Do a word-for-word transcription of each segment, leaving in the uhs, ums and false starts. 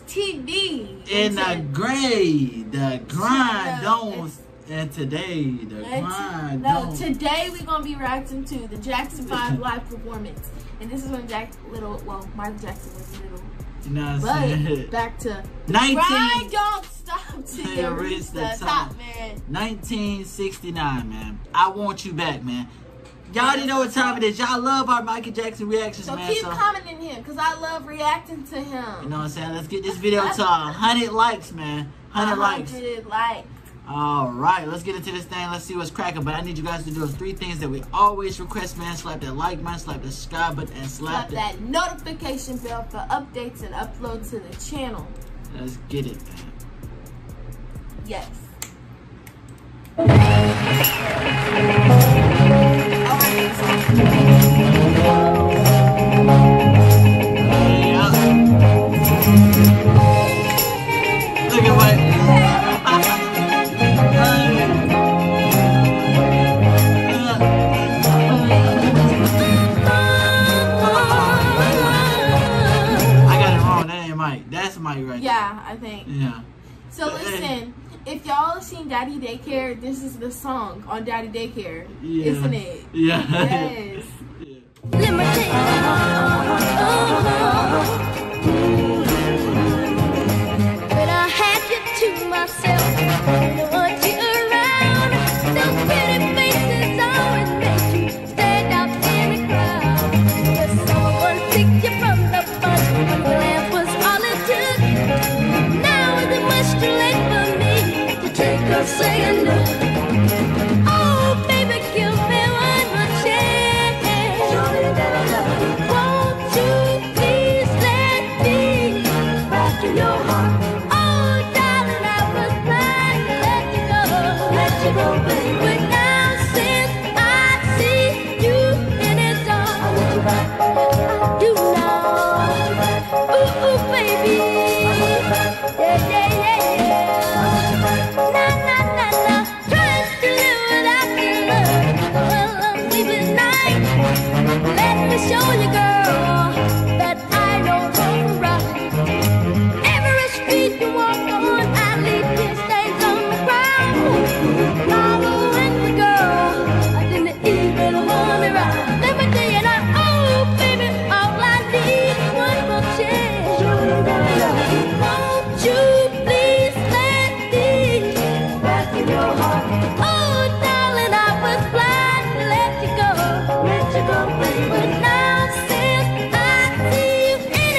T V. In the grade, the grind don't. And today, the grind No, don't. today we're gonna be reacting to the Jackson five live performance, and this is when Jack Little, well, Michael Jackson was little. You know what I'm but saying? Back to nineteen. Grind don't stop till you reach reach the, the top, top. man. nineteen sixty-nine, man. I want you back, man. Y'all already know what time it is. Y'all love our Michael Jackson reactions, So man. keep so, commenting him, because I love reacting to him. You know what I'm saying? Let's get this video to one hundred likes, man. one hundred likes. one hundred likes. All right, let's get into this thing. Let's see what's cracking. But I need you guys to do those three things that we always request, man. Slap that like, man. Slap the subscribe button, and slap, slap that notification bell for updates and upload to the channel. Let's get it, man. Yes. Look at what. That's Mike right Yeah, there. I think. Yeah. So listen, if y'all have seen Daddy Daycare, this is the song on Daddy Daycare, yeah. isn't it? Yeah. Yes. Yeah. Let me take but I had you to myself. I want you around. Those pretty faces always make you stand out in the crowd. But someone picked you from the bunch when the lamp was all it took. Now is it much too late for me to take a second look? Oh, baby, give me one more chance. Won't you please let me back in your heart? Oh, darling, I was blind to let you go, let you go, baby. But now since I see you in his arms, I do now. Ooh, ooh, baby. Yeah, yeah, yeah, yeah. Nah, nah, nah, nah. Trying to live without your love. Well, I'm leaving tonight. Let me show you, girl, that I know wrong right. Every street you walk on, I leave your stains on the ground. Following the girl, I didn't even want me right. Let me tell you now, oh, baby, all I need is one more chance. Won't you please let me back in your heart? Oh, darling, I was blind to let you go, let you go, baby. But now since I see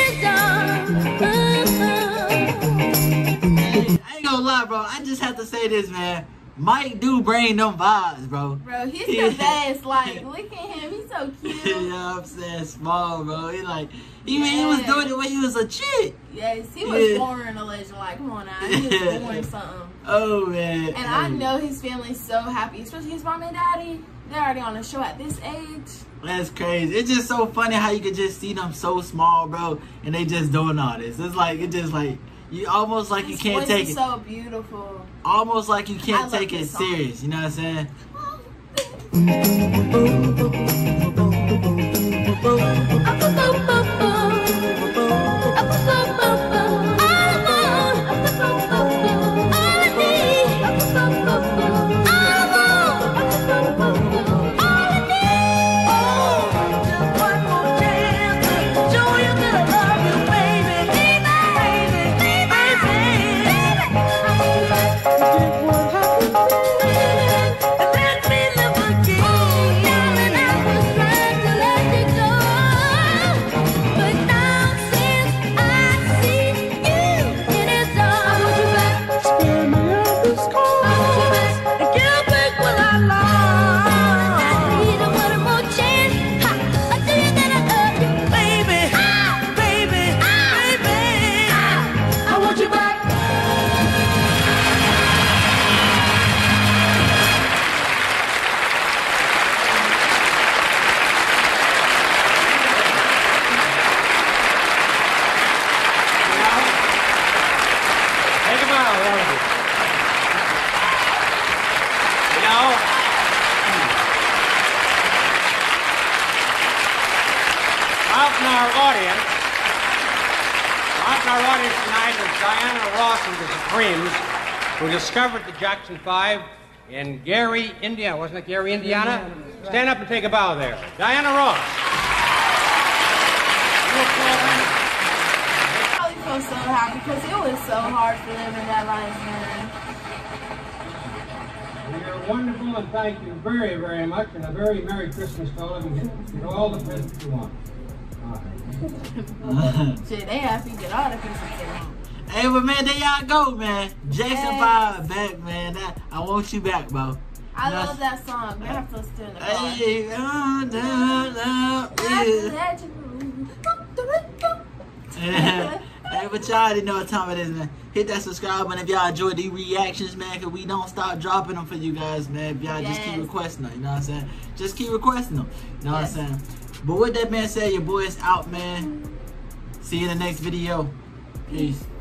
you in his arms, I ain't gonna lie, bro. I just have to say this, man. Mike do bring them vibes, bro. bro, he's the best. Like, look at him, he's so cute. You know what I'm saying? Small, bro. He like, he, yeah. he was doing it when he was a chick. Yes, he was yeah. born a legend. Like, come on now, he was born something. Oh, man. And hey. I know his family's so happy, especially his mom and daddy. They're already on the show at this age. That's crazy. It's just so funny how you could just see them so small, bro, and they just doing all this. It's like, it just like, you almost like his you can't voice take is it. so beautiful. Almost like you can't take it song. serious. You know what I'm saying? Our audience, our our audience tonight is Diana Ross from the Supremes, who discovered the Jackson Five in Gary, Indiana. Wasn't it Gary, Indiana? Stand up and take a bow there. Diana Ross. I probably feel so happy because it was so hard for them in that lion's den. You're wonderful, and thank you very, very much, and a very Merry Christmas to all of you. Get, get all the presents you want. Shit, they happy to get all the presents they want. Hey, but man, there y'all go, man. Jackson Yes. Five back, man. That, I want you back, bro. I You know, love that song. They have to listen to it in the car. Hey, uh, da, da, yeah. Hey, but y'all already know what time it is, man. Hit that subscribe button if y'all enjoy these reactions, man, because we don't stop dropping them for you guys, man. If y'all just keep Yes. requesting them, you know what I'm saying? Just keep requesting them, you know Yes. what I'm saying? But with that being said, your boy is out, man. See you in the next video. Peace.